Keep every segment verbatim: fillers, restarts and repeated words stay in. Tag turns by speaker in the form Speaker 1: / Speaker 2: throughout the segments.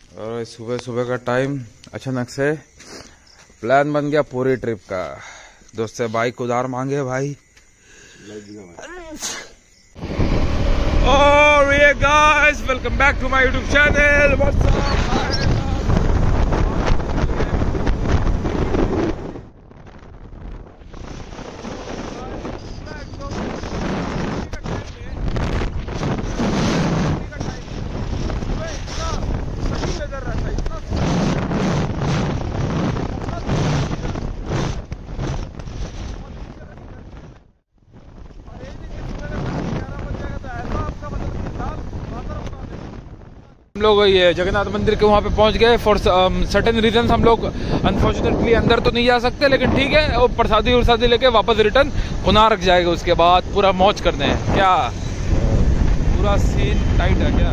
Speaker 1: और सुबह सुबह का टाइम अचानक से प्लान बन गया पूरी ट्रिप का। दोस्त से बाइक उधार मांगे भाई। और ये guys welcome back to my YouTube channel. What's up. हम लोग ये जगन्नाथ मंदिर के वहाँ पे पहुँच गए। फॉर सर्टेन रीजन हम लोग अनफॉर्चुनेटली अंदर तो नहीं जा सकते, लेकिन ठीक है। और प्रसादी उरसादी लेके वापस रिटर्न कोणार्क जाएगा। उसके बाद पूरा मौज करने हैं। क्या पूरा सीन टाइट है क्या?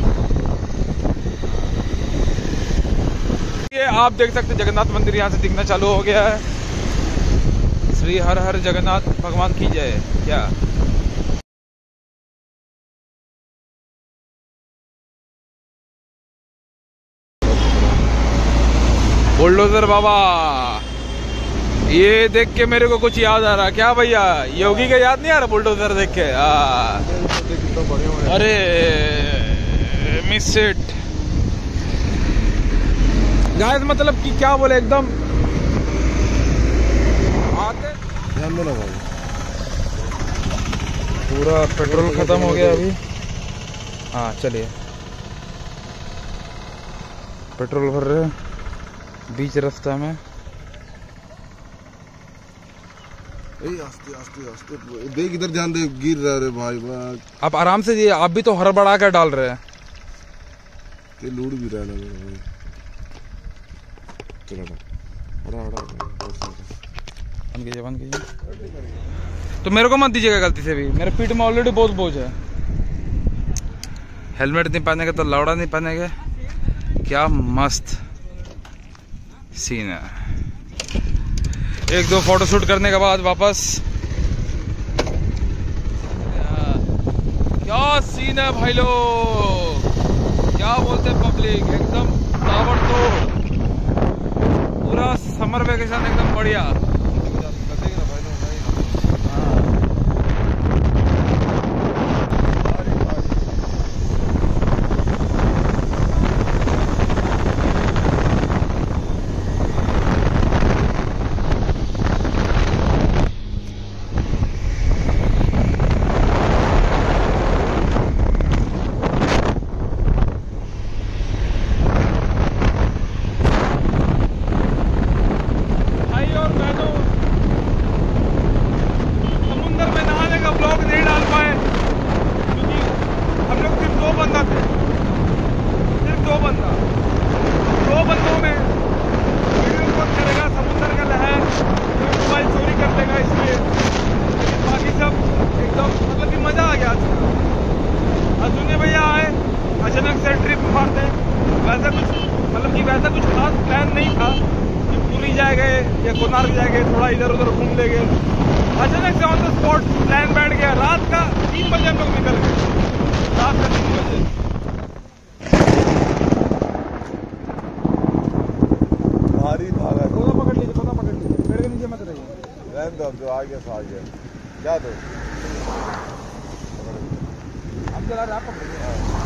Speaker 1: ये आप देख सकते जगन्नाथ मंदिर यहाँ से दिखना चालू हो गया है। श्री हर हर जगन्नाथ भगवान की जय। क्या बुलडोजर बाबा, ये देख के मेरे को कुछ याद आ रहा। क्या भैया, योगी का याद नहीं आ रहा बुलडोजर देख के? आ, अरे मिस इट गाइस, मतलब कि क्या बोले, एकदम आते ध्यान दो ना भाई। पूरा पेट्रोल खत्म हो गया अभी। हाँ चलिए, पेट्रोल भर रहे बीच रास्ता में।
Speaker 2: आस्ते आस्ते आस्ते देख, इधर ध्यान दे, गिर रहा रे भाई।
Speaker 1: आप आराम से जी, आप भी तो हड़बड़ा कर डाल रहे हैं।
Speaker 2: ते लूट भी रहा है ना। चलो हड़ा हड़ा
Speaker 1: बंद कीजिए, बंद कीजिए। तो मेरे को मत दीजिएगा गलती से भी, मेरे पीठ में ऑलरेडी बहुत बोझ है। हेलमेट नहीं पहनेगा तो लौड़ा नहीं पहनेगा। क्या मस्त सीन है। एक दो फोटो शूट करने के बाद वापस। क्या सीन है भाई लोग, क्या बोलते हैं पब्लिक, एकदम ताबड़तोड़। पूरा समर वेकेशन एकदम बढ़िया। अचानक से ट्रिप मारते हैं। वैसा कुछ मतलब कि वैसा कुछ खास प्लान नहीं था कि पूरी जाएंगे या कोणार्क जाएंगे, थोड़ा इधर उधर घूम लेंगे। अचानक से ऑन द स्पॉट प्लान बैठ गया। रात का तीन बजे हम लोग निकल गए। रात का तीन बजे
Speaker 2: भारी भागा।
Speaker 1: कोना पकड़ लीजिए, कोना पकड़ लीजिए, पेड़ के नीचे मत रहिए।
Speaker 2: रहने दो, जो आ गया सो आ गया। क्या दो
Speaker 1: हम चला रहे, आप पकड़िए।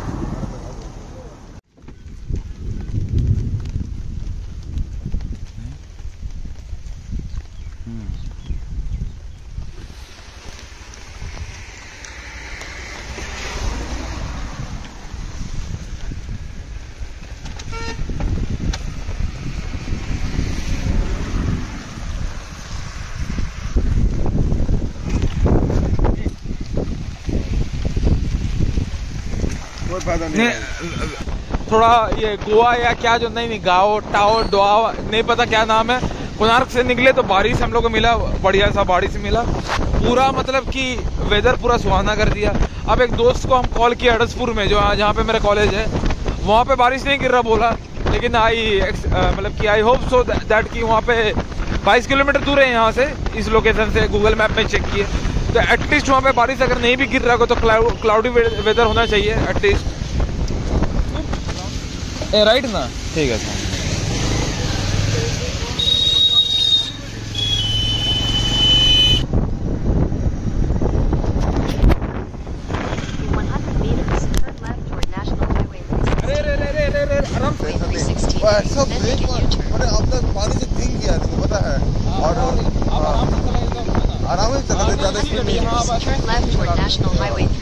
Speaker 1: नहीं, थोड़ा ये गोवा या क्या जो नहीं नहीं गाओ टाओ डोआ नहीं पता क्या नाम है। कोणार्क से निकले तो बारिश हम लोग को मिला, बढ़िया सा बारिश मिला। पूरा मतलब कि वेदर पूरा सुहाना कर दिया। अब एक दोस्त को हम कॉल किया अड़सपुर में, जो जहाँ पे मेरा कॉलेज है, वहाँ पे बारिश नहीं गिर रहा बोला। लेकिन आई मतलब कि आई होप सो दैट कि वहाँ पे बाईस किलोमीटर दूर है यहाँ से, इस लोकेशन से गूगल मैप में चेक किए तो एटलीस्ट वहाँ पे बारिश अगर नहीं भी गिर रहा हो तो क्लाउडी वेदर होना चाहिए एटलीस्ट। ए राइट ना, ठीक है सर।
Speaker 2: ऐसा ब्रेक मैंने अपना पानी से थिंक किया तुमको पता है, और आराम से चला, ज्यादा स्पीड नहीं।